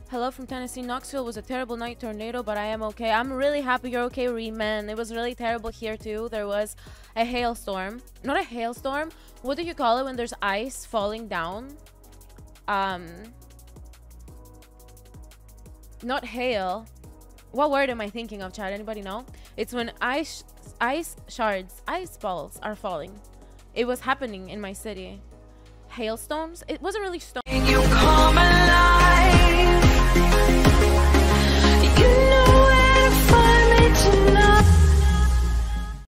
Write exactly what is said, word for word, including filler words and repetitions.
Hello from Tennessee. Knoxville was a terrible night tornado, but I am okay. I'm really happy you're okay, Reman. It was really terrible here too. There was a hailstorm. Not a hailstorm. What do you call it when there's ice falling down? Um, not hail. What word am I thinking of, Chad? Anybody know? It's when ice, ice shards, ice balls are falling. It was happening in my city. Hailstones? It wasn't really stone.